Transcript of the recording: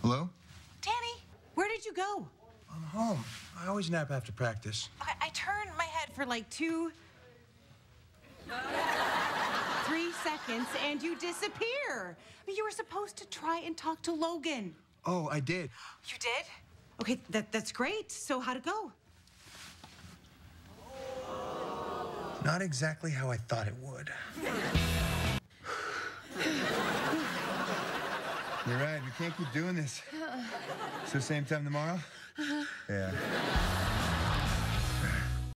Hello? Danny, where did you go? I'm home. I always nap after practice. I turned my head for like 3 seconds and you disappear. I mean, you were supposed to try and talk to Logan. Oh, I did. You did? Okay, that's great. So how'd it go? Not exactly how I thought it would. You're right. We can't keep doing this. So same time tomorrow? Yeah.